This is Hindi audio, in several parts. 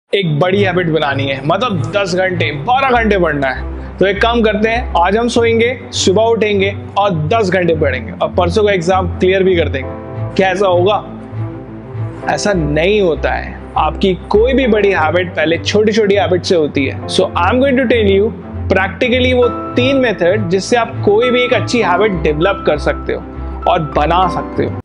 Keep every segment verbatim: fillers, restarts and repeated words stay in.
एक बड़ी हैबिट बनानी है, मतलब दस घंटे बारह घंटे पढ़ना है, तो एक काम करते हैं, आज हम सोएंगे, सुबह उठेंगे और दस घंटे पढ़ेंगे और परसों का एग्जाम क्लियर भी कर देंगे। क्या ऐसा होगा? ऐसा नहीं होता है। आपकी कोई भी बड़ी हैबिट पहले छोटी छोटी हैबिट से होती है। So I am going to tell you practically वो तीन मेथड जिससे आप कोई भी एक अच्छी हैबिट डेवलप कर सकते हो और बना सकते हो।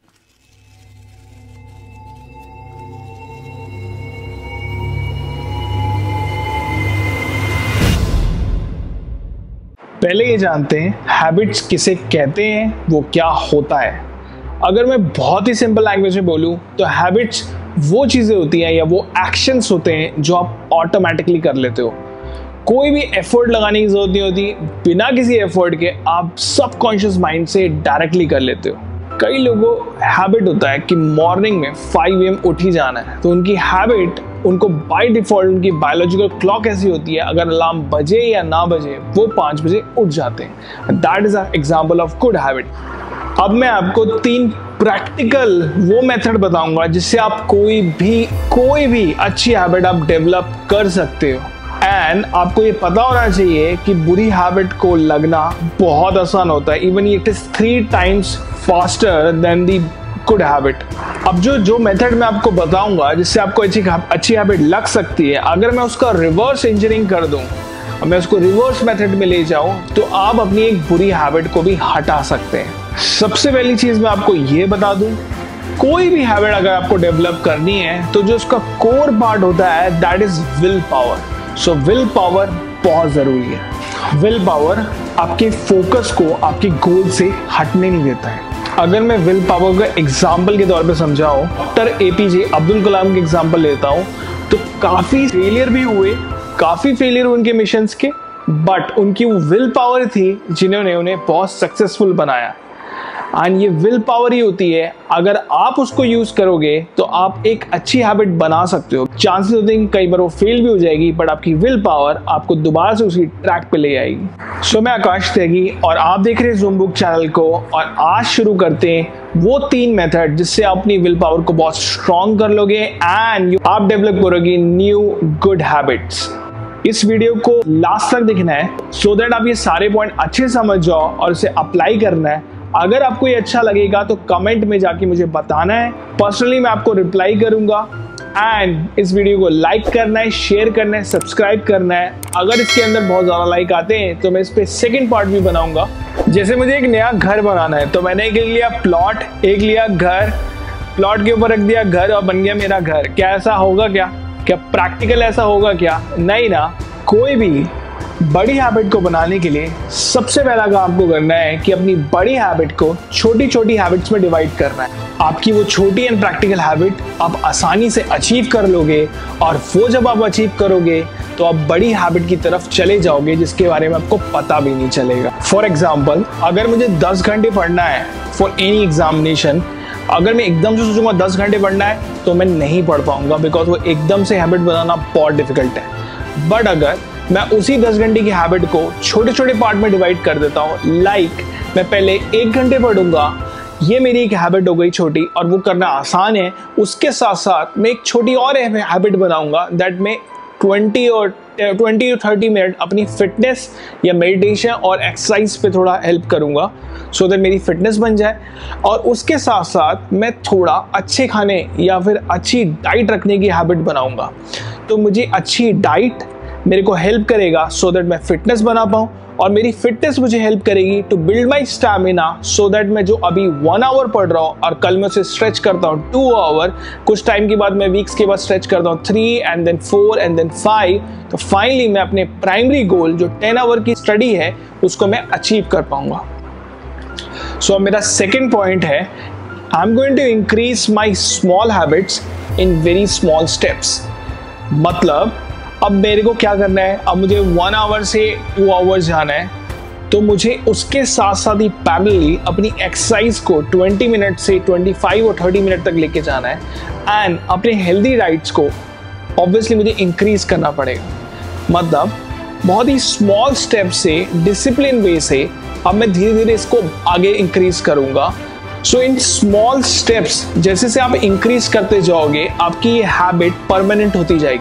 पहले ये जानते हैं हैबिट्स किसे कहते हैं, वो क्या होता है। अगर मैं बहुत ही सिंपल लैंग्वेज में बोलूं तो हैबिट्स वो चीज़ें होती हैं या वो एक्शंस होते हैं जो आप ऑटोमेटिकली कर लेते हो। कोई भी एफर्ट लगाने की जरूरत नहीं होती, बिना किसी एफर्ट के आप सबकॉन्शियस माइंड से डायरेक्टली कर लेते हो। कई लोगों हैबिट होता है कि मॉर्निंग में फाइव ए एम उठ ही जाना है, तो उनकी हैबिट उनको बाय डिफॉल्ट उनकी बायोलॉजिकल क्लॉक ऐसी होती है, अगर अलार्म बजे या ना बजे वो पाँच बजे उठ जाते हैं। That is a example of good habit. अब मैं आपको तीन प्रैक्टिकल वो मेथड बताऊंगा जिससे आप कोई भी कोई भी अच्छी हैबिट आप डेवलप कर सकते हो। एंड आपको ये पता होना चाहिए कि बुरी हैबिट को लगना बहुत आसान होता है, even it is three times faster than the good habit. अब जो जो मेथड मैं आपको बताऊंगा जिससे आपको अच्छी अच्छी हैबिट लग सकती है, अगर मैं उसका रिवर्स इंजीनियरिंग कर दूं, मैं उसको रिवर्स मेथड में ले जाऊं, तो आप अपनी एक बुरी हैबिट को भी हटा सकते हैं। सबसे पहली चीज मैं आपको ये बता दूं, कोई भी हैबिट अगर आपको डेवलप करनी है तो जो उसका कोर पार्ट होता है that is will power. So will power बहुत जरूरी है। विल पावर आपके फोकस को आपके गोल से हटने नहीं देता है। अगर मैं विल पावर का एग्जाम्पल के तौर पे समझाऊं, डॉक्टर एपीजे अब्दुल कलाम के एग्जाम्पल लेता हूं, तो काफी फेलियर भी हुए, काफी फेलियर हुए उनके मिशंस के, बट उनकी वो विल पावर थी जिन्होंने उन्हें बहुत सक्सेसफुल बनाया। एंड ये विल पावर ही होती है, अगर आप उसको यूज करोगे तो आप एक अच्छी हैबिट बना सकते हो। चांसेस होते हैं कि कई बार वो फेल भी हो जाएगी, बट आपकी विल पावर आपको दोबारा से उसी ट्रैक पे ले आएगी। सो मैं आकाश त्यागी और आप देख रहे हैं ज़ूम बुक चैनल को, और आज शुरू करते हैं वो तीन मेथड जिससे आप अपनी विल पावर को बहुत स्ट्रॉन्ग कर लोगे एंड आप डेवलप करोगे न्यू गुड हैबिट्स। इस वीडियो को लास्ट तक देखना है सो दैट आप ये सारे पॉइंट अच्छे समझ जाओ और इसे अप्लाई करना है। अगर आपको ये अच्छा लगेगा तो कमेंट में जाके मुझे बताना है, पर्सनली मैं आपको रिप्लाई करूंगा। एंड इस वीडियो को लाइक करना है, शेयर करना है, सब्सक्राइब करना है। अगर इसके अंदर बहुत ज़्यादा लाइक आते हैं तो मैं इस पे सेकंड पार्ट भी बनाऊंगा। जैसे मुझे एक नया घर बनाना है, तो मैंने एक लिया प्लॉट, एक लिया घर, प्लॉट के ऊपर रख दिया घर और बन गया मेरा घर। क्या ऐसा होगा? क्या क्या प्रैक्टिकल ऐसा होगा क्या? नहीं ना। कोई भी बड़ी हैबिट को बनाने के लिए सबसे पहला काम आपको करना है कि अपनी बड़ी हैबिट को छोटी छोटी हैबिट्स में डिवाइड करना है। आपकी वो छोटी एंड प्रैक्टिकल हैबिट आप आसानी से अचीव कर लोगे, और वो जब आप अचीव करोगे तो आप बड़ी हैबिट की तरफ चले जाओगे जिसके बारे में आपको पता भी नहीं चलेगा। फॉर एग्जाम्पल, अगर मुझे दस घंटे पढ़ना है फॉर एनी एग्जामिनेशन, अगर मैं एकदम से सोचूंगा दस घंटे पढ़ना है तो मैं नहीं पढ़ पाऊंगा, बिकॉज वो एकदम से हैबिट बनाना बहुत डिफिकल्ट है। बट अगर मैं उसी दस घंटे की हैबिट को छोटे छोटे पार्ट में डिवाइड कर देता हूँ, लाइक like, मैं पहले एक घंटे पढ़ूंगा, ये मेरी एक हैबिट हो गई छोटी और वो करना आसान है। उसके साथ साथ मैं एक छोटी और हैबिट बनाऊंगा दैट मैं ट्वेंटी और ट्वेंटी टू थर्टी मिनट अपनी फिटनेस या मेडिटेशन और एक्सरसाइज पे थोड़ा हेल्प करूंगा, सो दैट मेरी फिटनेस बन जाए। और उसके साथ साथ मैं थोड़ा अच्छे खाने या फिर अच्छी डाइट रखने की हैबिट बनाऊंगा। तो मुझे अच्छी डाइट मेरे को हेल्प करेगा सो दैट मैं फिटनेस बना पाऊँ, और मेरी फिटनेस मुझे हेल्प करेगी to build my stamina, so that मैं जो अभी वन आवर पढ़ रहा हूँ और कल मैं उसे स्ट्रेच करता हूँ टू आवर, कुछ टाइम के बाद मैं वीक्स के बाद स्ट्रेच करता हूँ three and then four and then five, तो फाइनली मैं अपने प्राइमरी गोल जो टेन आवर की स्टडी है उसको मैं अचीव कर पाऊंगा। सो so, मेरा सेकेंड पॉइंट है, I am going to increase my small habits in very small steps. मतलब अब मेरे को क्या करना है, अब मुझे वन आवर से टू आवर्स जाना है, तो मुझे उसके साथ साथ ही पैरेलली अपनी एक्सरसाइज को ट्वेंटी मिनट से ट्वेंटी फाइव और थर्टी मिनट तक लेके जाना है। एंड अपने हेल्दी डाइट्स को ऑब्वियसली मुझे इंक्रीज करना पड़ेगा। मतलब बहुत ही स्मॉल स्टेप से, डिसिप्लिन वे से अब मैं धीरे धीरे इसको आगे इंक्रीज करूंगा। सो इन स्मॉल स्टेप्स जैसे से आप इंक्रीज करते जाओगे, आपकी ये हैबिट परमानेंट होती जाएगी।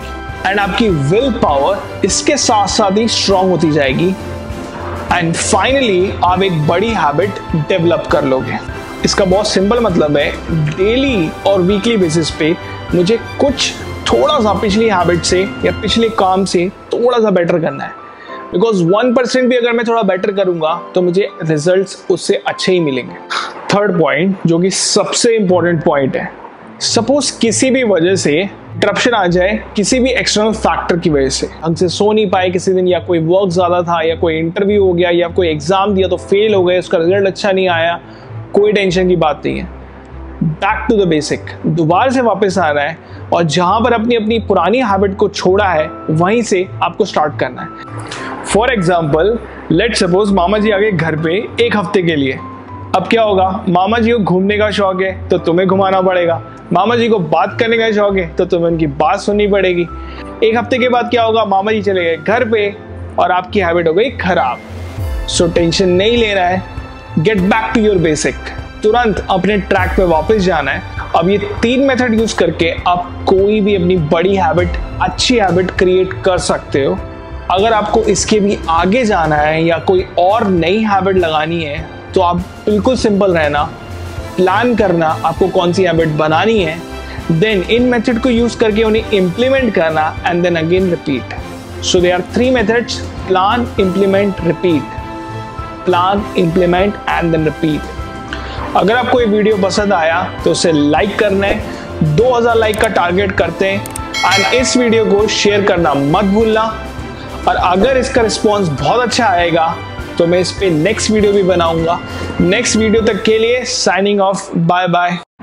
एंड आपकी विल पावर इसके साथ साथ ही स्ट्रांग होती जाएगी एंड फाइनली आप एक बड़ी हैबिट डेवलप कर लोगे। इसका बहुत सिंपल मतलब है, डेली और वीकली बेसिस पे मुझे कुछ थोड़ा सा पिछली हैबिट से या पिछले काम से थोड़ा सा बेटर करना है, बिकॉज वन परसेंट भी अगर मैं थोड़ा बेटर करूंगा तो मुझे रिजल्ट्स उससे अच्छे ही मिलेंगे। थर्ड पॉइंट, जो कि सबसे इंपॉर्टेंट पॉइंट है, सपोज किसी भी वजह से इंटरप्शन आ जाए, किसी भी एक्सटर्नल फैक्टर की वजह से हमसे सो नहीं पाए किसी दिन, या कोई वर्क ज़्यादा था, या कोई इंटरव्यू हो गया, या कोई एग्जाम दिया तो फेल हो गए, उसका रिजल्ट अच्छा नहीं आया, कोई टेंशन की बात नहीं है। बैक टू द बेसिक, दोबारा से वापस आना है और जहां पर अपनी अपनी पुरानी हैबिट को छोड़ा है वहीं से आपको स्टार्ट करना है। फॉर एग्जाम्पल, लेट सपोज मामा जी आ गए घर पे एक हफ्ते के लिए। अब क्या होगा, मामा जी को घूमने का शौक है तो तुम्हें घुमाना पड़ेगा, मामा जी को बात करने का शौक है तो तुम्हें उनकी बात सुननी पड़ेगी। एक हफ्ते के बाद क्या होगा, मामा जी चले गए घर पे और आपकी हैबिट हो गई खराब। सो टेंशन नहीं लेना है, get back to your basic, तुरंत अपने ट्रैक पे वापस जाना है। अब ये तीन मेथड यूज करके आप कोई भी अपनी बड़ी हैबिट, अच्छी हैबिट क्रिएट कर सकते हो। अगर आपको इसके भी आगे जाना है या कोई और नई हैबिट लगानी है तो आप बिल्कुल सिंपल रहना, प्लान करना आपको कौन सी हैबिट बनानी है, देन इन मेथड को यूज करके उन्हें इंप्लीमेंट करना and then again repeat. So they are three methods, plan, implement, repeat. Plan, implement and then repeat. अगर आपको ये वीडियो पसंद आया तो उसे लाइक करना है, दो हज़ार लाइक का टारगेट करते हैं एंड इस वीडियो को शेयर करना मत भूलना। और अगर इसका रिस्पॉन्स बहुत अच्छा आएगा तो मैं इस पे नेक्स्ट वीडियो भी बनाऊंगा। नेक्स्ट वीडियो तक के लिए साइनिंग ऑफ, बाय बाय।